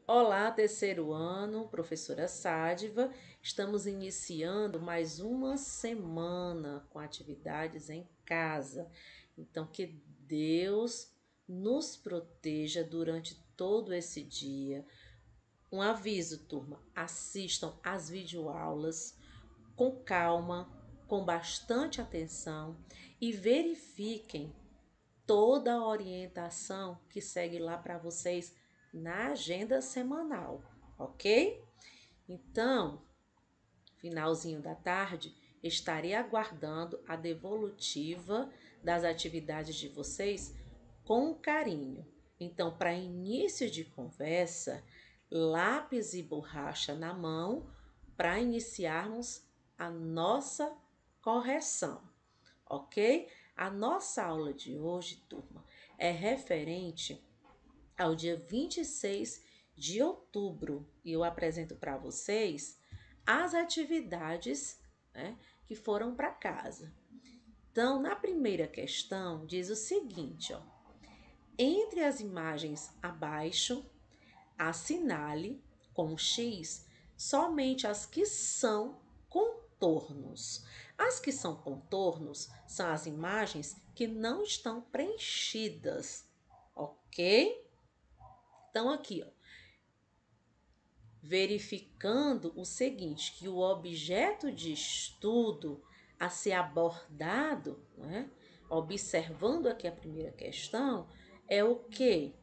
Olá, terceiro ano, professora Sádiva. Estamos iniciando mais uma semana com atividades em casa. Então, que Deus nos proteja durante todo esse dia. Um aviso, turma: assistam às videoaulas com calma, com bastante atenção e verifiquem toda a orientação que segue lá para vocês na agenda semanal, ok? Então, finalzinho da tarde, estarei aguardando a devolutiva das atividades de vocês com carinho. Então, para início de conversa, lápis e borracha na mão para iniciarmos a nossa correção, ok? A nossa aula de hoje, turma, é referente ao dia 26 de outubro e eu apresento para vocês as atividades, né, que foram para casa. Então, na primeira questão, diz o seguinte, ó: entre as imagens abaixo, assinale com X somente as que são contornos. As que são contornos são as imagens que não estão preenchidas, ok? Então, aqui, ó, verificando o seguinte, que o objeto de estudo a ser abordado, né, observando aqui a primeira questão, é o quê?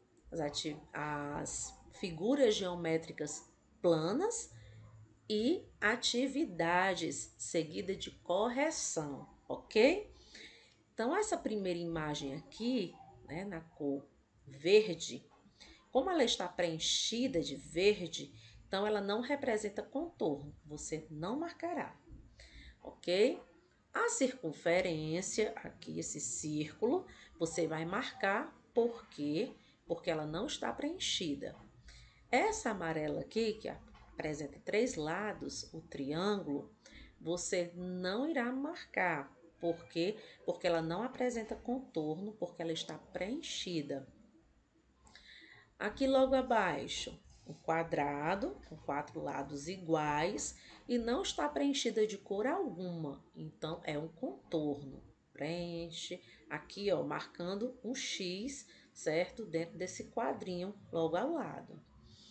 As figuras geométricas planas e atividades seguida de correção, ok? Então, essa primeira imagem aqui, né, na cor verde, como ela está preenchida de verde, então ela não representa contorno, você não marcará, ok? A circunferência, aqui esse círculo, você vai marcar por quê? Porque ela não está preenchida. Essa amarela aqui, que apresenta três lados, o triângulo, você não irá marcar. Por quê? Porque ela não apresenta contorno, porque ela está preenchida. Aqui logo abaixo, um quadrado com quatro lados iguais e não está preenchida de cor alguma, então é um contorno. Preenche aqui, ó, marcando um X, certo? Dentro desse quadrinho logo ao lado.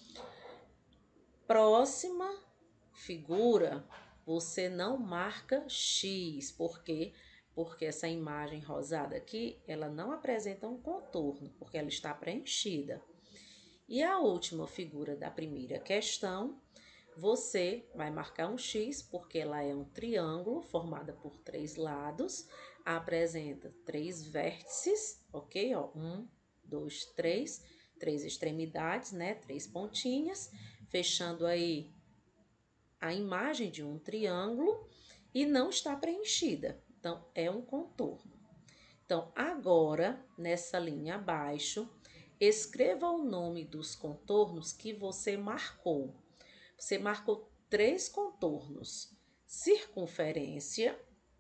Próxima figura, você não marca X, por quê? Porque essa imagem rosada aqui, ela não apresenta um contorno, porque ela está preenchida. E a última figura da primeira questão, você vai marcar um X, porque ela é um triângulo formada por três lados, apresenta três vértices, ok? Ó, um, dois, três extremidades, né? Três pontinhas, fechando aí a imagem de um triângulo e não está preenchida. Então, é um contorno. Então, agora, nessa linha abaixo, escreva o nome dos contornos que você marcou. Você marcou três contornos: circunferência,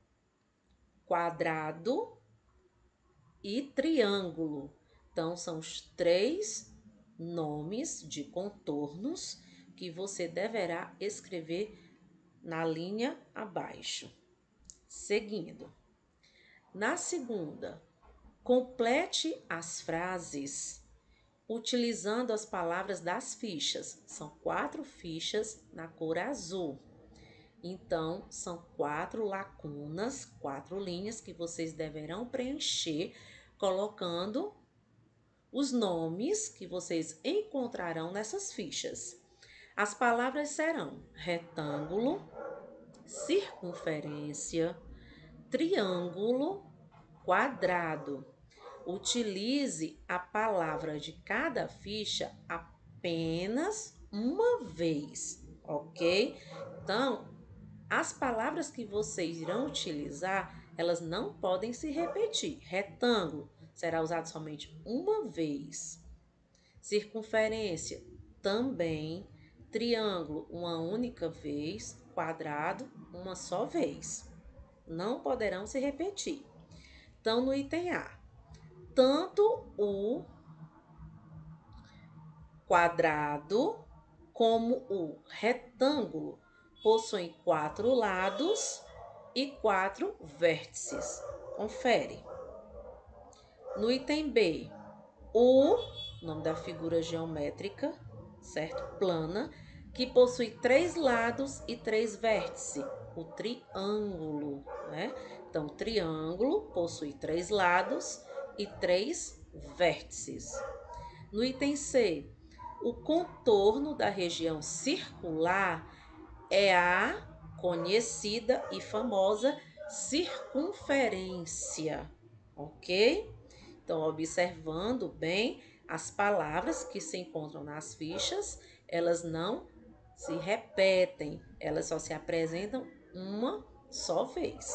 quadrado e triângulo. Então, são os três nomes de contornos que você deverá escrever na linha abaixo. Seguindo. Na segunda, complete as frases utilizando as palavras das fichas. São 4 fichas na cor azul. Então, são 4 lacunas, 4 linhas que vocês deverão preencher, colocando os nomes que vocês encontrarão nessas fichas. As palavras serão retângulo, circunferência, triângulo, quadrado. Utilize a palavra de cada ficha apenas uma vez, ok? Então, as palavras que vocês irão utilizar, elas não podem se repetir. Retângulo será usado somente uma vez. Circunferência também. Triângulo, uma única vez. Quadrado, uma só vez. Não poderão se repetir. Então, no item A, tanto o quadrado, como o retângulo possui 4 lados e 4 vértices. Confere. No item B, o nome da figura geométrica, certo? Plana, que possui 3 lados e 3 vértices, o triângulo, né? Então, o triângulo possui 3 lados e 3 vértices. No item C, o contorno da região circular é a conhecida e famosa circunferência, ok? Então, observando bem as palavras que se encontram nas fichas, elas não se repetem, elas só se apresentam uma só vez.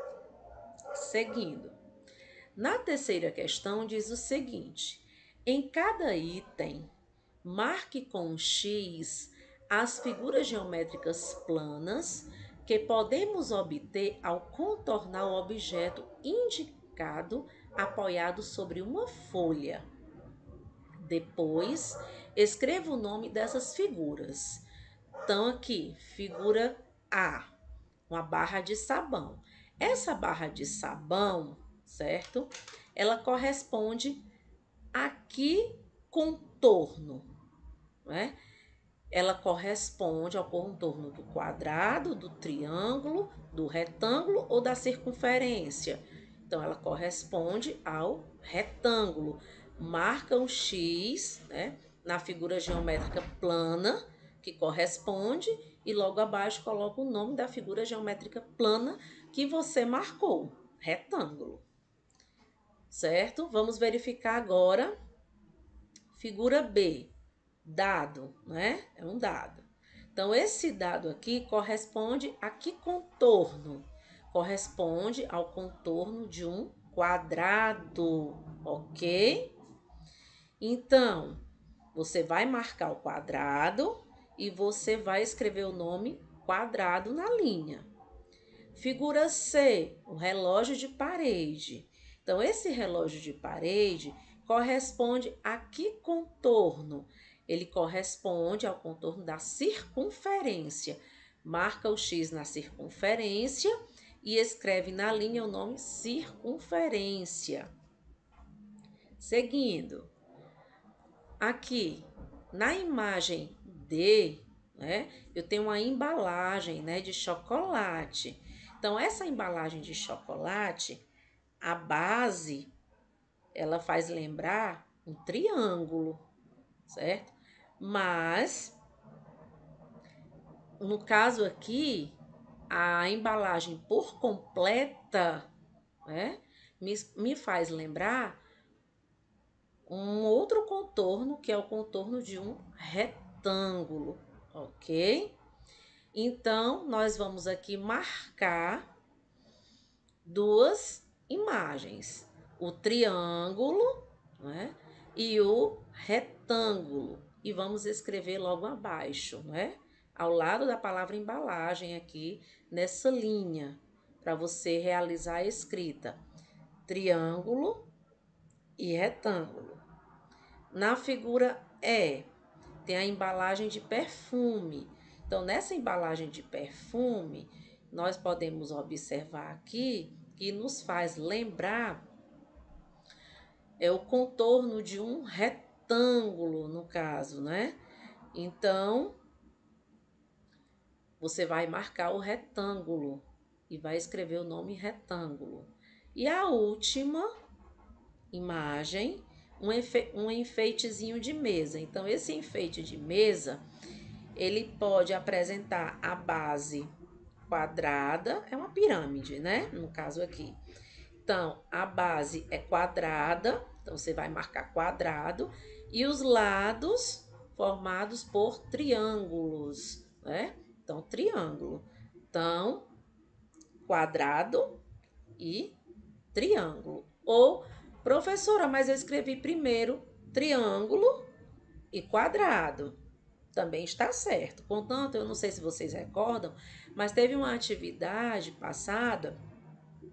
Seguindo. Na terceira questão, diz o seguinte: em cada item, marque com um X as figuras geométricas planas que podemos obter ao contornar o objeto indicado apoiado sobre uma folha. Depois, escreva o nome dessas figuras. Então, aqui, figura A, uma barra de sabão. Essa barra de sabão, certo? Ela corresponde a que contorno, né? Ela corresponde ao contorno do quadrado, do triângulo, do retângulo ou da circunferência. Então, ela corresponde ao retângulo. Marca um X, né, na figura geométrica plana, que corresponde, e logo abaixo coloca o nome da figura geométrica plana que você marcou, retângulo. Certo? Vamos verificar agora. Figura B, dado, né? É um dado. Então, esse dado aqui corresponde a que contorno? Corresponde ao contorno de um quadrado, ok? Então, você vai marcar o quadrado e você vai escrever o nome quadrado na linha. Figura C, o relógio de parede. Então, esse relógio de parede corresponde a que contorno? Ele corresponde ao contorno da circunferência. Marca o X na circunferência e escreve na linha o nome circunferência. Seguindo. Aqui, na imagem D, né, eu tenho uma embalagem, né, de chocolate. Então, essa embalagem de chocolate, a base, ela faz lembrar um triângulo, certo? Mas, no caso aqui, a embalagem por completa, né, me faz lembrar um outro contorno, que é o contorno de um retângulo, ok? Então, nós vamos aqui marcar duas imagens, o triângulo, né, e o retângulo, e vamos escrever logo abaixo, né, ao lado da palavra embalagem aqui, nessa linha, para você realizar a escrita, triângulo e retângulo. Na figura E, tem a embalagem de perfume. Então, nessa embalagem de perfume, nós podemos observar aqui que nos faz lembrar o contorno de um retângulo, no caso, né? Então, você vai marcar o retângulo e vai escrever o nome retângulo. E a última imagem, um enfeitezinho de mesa. Então, esse enfeite de mesa, ele pode apresentar a base quadrada, é uma pirâmide, né? No caso aqui. Então, a base é quadrada, então você vai marcar quadrado, e os lados formados por triângulos, né? Então, triângulo. Então, quadrado e triângulo. Ou, professora, mas eu escrevi primeiro triângulo e quadrado. Também está certo. Contanto, eu não sei se vocês recordam, mas teve uma atividade passada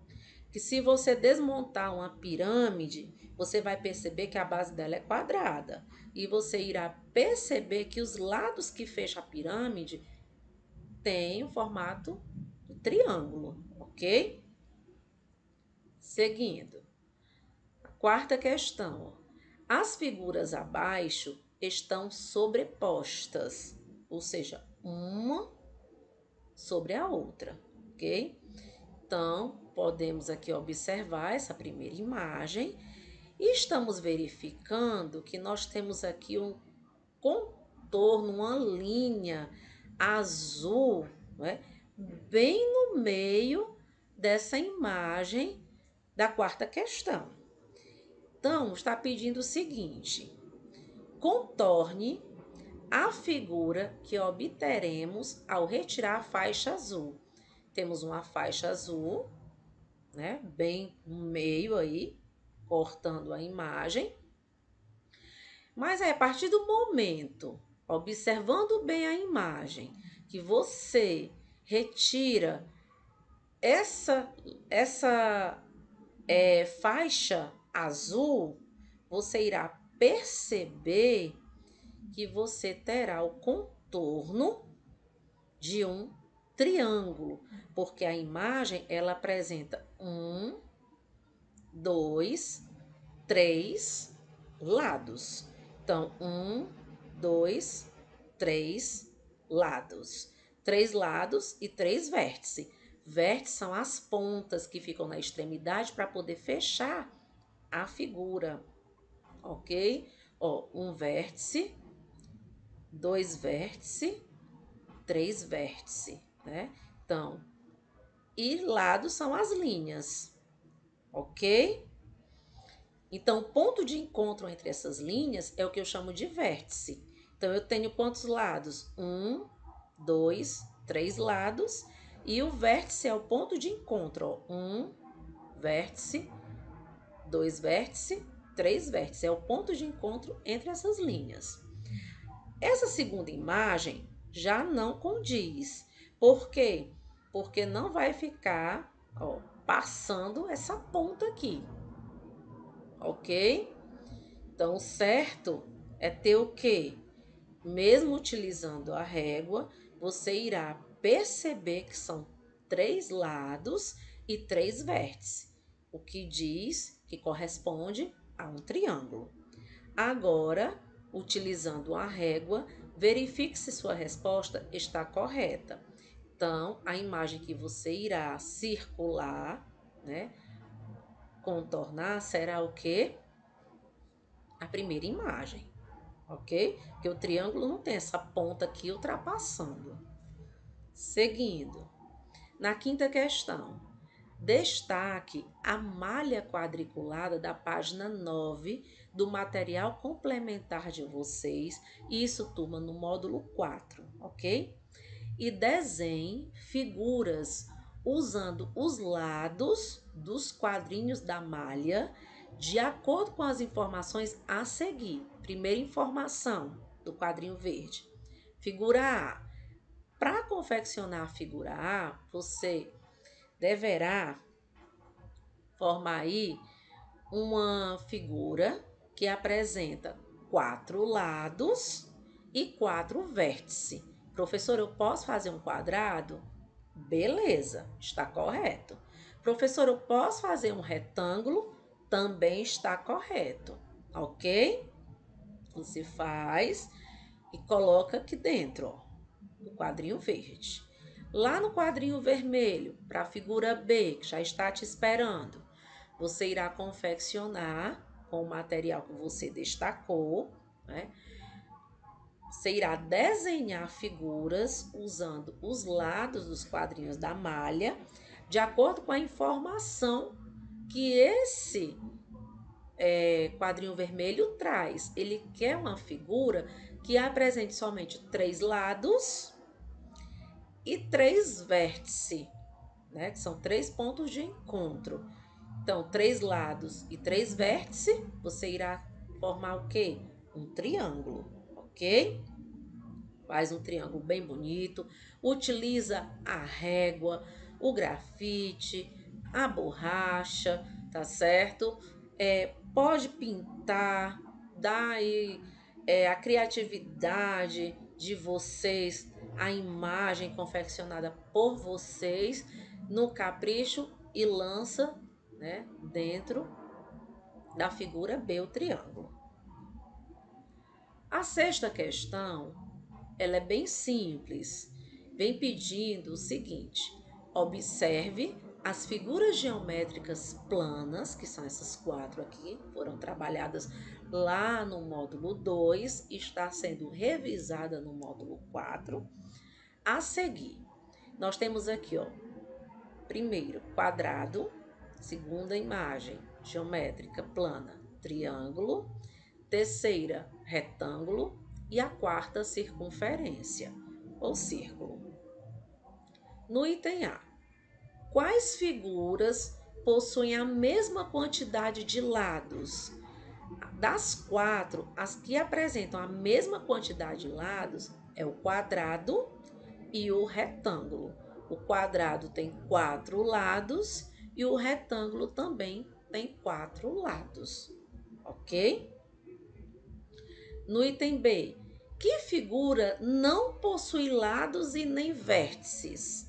que se você desmontar uma pirâmide, você vai perceber que a base dela é quadrada. E você irá perceber que os lados que fecham a pirâmide têm o formato de triângulo, ok? Seguindo. A quarta questão. As figuras abaixo estão sobrepostas, ou seja, uma sobre a outra, ok? Então, podemos aqui observar essa primeira imagem e estamos verificando que nós temos aqui um contorno, uma linha azul, né, bem no meio dessa imagem da quarta questão. Então, está pedindo o seguinte: contorne a figura que obteremos ao retirar a faixa azul. Temos uma faixa azul, né, bem no meio aí, cortando a imagem. Mas a partir do momento, observando bem a imagem, que você retira essa faixa azul, você irá perceber que você terá o contorno de um triângulo, porque a imagem ela apresenta 1, 2, 3 lados. Então, 1, 2, 3 lados. 3 lados e 3 vértices. Vértices são as pontas que ficam na extremidade para poder fechar a figura, ok? Ó, um vértice, 2 vértices, 3 vértices, né? Então, e lados são as linhas, ok? Então, o ponto de encontro entre essas linhas é o que eu chamo de vértice. Então, eu tenho quantos lados? 1, 2, 3 lados. E o vértice é o ponto de encontro. 1 vértice, 2 vértices, 3 vértices. É o ponto de encontro entre essas linhas. Essa segunda imagem já não condiz. Por quê? Porque não vai ficar, ó, passando essa ponta aqui. Ok? Então, o certo é ter o quê? Mesmo utilizando a régua, você irá perceber que são 3 lados e 3 vértices, o que diz que corresponde a um triângulo. Agora, utilizando a régua, verifique se sua resposta está correta. Então, a imagem que você irá circular, né, contornar, será o quê? A primeira imagem, ok? Porque o triângulo não tem essa ponta aqui ultrapassando. Seguindo, na quinta questão, destaque a malha quadriculada da página 9 do material complementar de vocês, isso, turma, no módulo 4, ok? E desenhe figuras usando os lados dos quadrinhos da malha de acordo com as informações a seguir. Primeira informação do quadrinho verde. Figura A. Para confeccionar a figura A, você deverá formar aí uma figura que apresenta 4 lados e 4 vértices. Professor, eu posso fazer um quadrado? Beleza, está correto. Professor, eu posso fazer um retângulo? Também está correto, ok? Você faz e coloca aqui dentro, ó, no quadrinho verde. Lá no quadrinho vermelho, para a figura B, que já está te esperando, você irá confeccionar com o material que você destacou, né? Você irá desenhar figuras usando os lados dos quadrinhos da malha, de acordo com a informação que esse quadrinho vermelho traz. Ele quer uma figura que apresente somente 3 lados e 3 vértices, né? Que são 3 pontos de encontro. Então, 3 lados e 3 vértices, você irá formar o quê? Um triângulo, ok? Faz um triângulo bem bonito, utiliza a régua, o grafite, a borracha, tá certo? Pode pintar, dá aí a criatividade de vocês, a imagem confeccionada por vocês no capricho e lança, né, dentro da figura B, o triângulo. A sexta questão, ela é bem simples. Vem pedindo o seguinte: observe as figuras geométricas planas, que são essas 4 aqui, foram trabalhadas lá no módulo 2, está sendo revisada no módulo 4. A seguir, nós temos aqui, ó, primeiro, quadrado, segunda imagem geométrica plana, triângulo, terceira, retângulo e a quarta, circunferência ou círculo. No item A, quais figuras possuem a mesma quantidade de lados? Das 4, as que apresentam a mesma quantidade de lados é o quadrado e o retângulo. O quadrado tem 4 lados e o retângulo também tem 4 lados, ok? No item B, que figura não possui lados e nem vértices?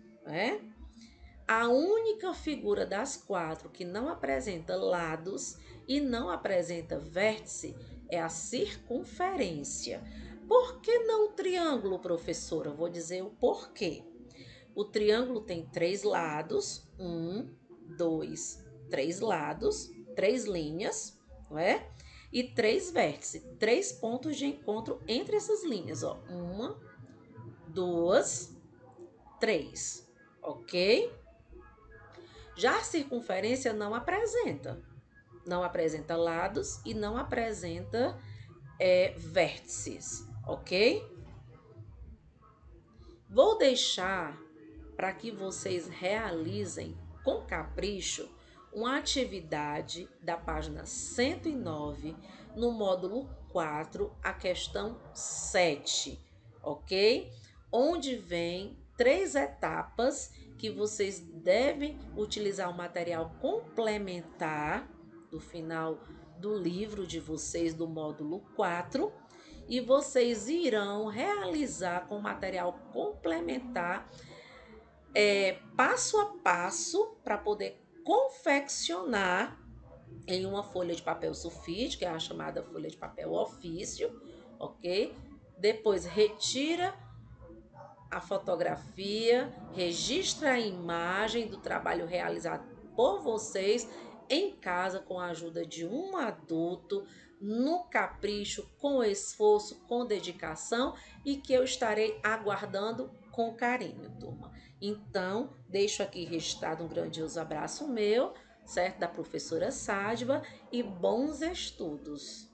A única figura das 4 que não apresenta lados e não apresenta vértice é a circunferência. Por que não o triângulo, professora? Eu vou dizer o porquê. O triângulo tem 3 lados, 1, 2, 3 lados, 3 linhas, não é? E 3 vértices, 3 pontos de encontro entre essas linhas, ó. 1, 2, 3, ok? Já a circunferência não apresenta lados e não apresenta vértices, ok? Vou deixar para que vocês realizem com capricho uma atividade da página 109 no módulo 4, a questão 7, ok? Onde vem 3 etapas que vocês devem utilizar o material complementar do final do livro de vocês do módulo 4 e vocês irão realizar com material complementar passo a passo para poder confeccionar em uma folha de papel sulfite, que é a chamada folha de papel ofício, ok? Depois retira a fotografia, registra a imagem do trabalho realizado por vocês em casa com a ajuda de um adulto, no capricho, com esforço, com dedicação e que eu estarei aguardando com carinho, turma. Então, deixo aqui registrado um grandioso abraço meu, certo? Da professora Sádiva e bons estudos.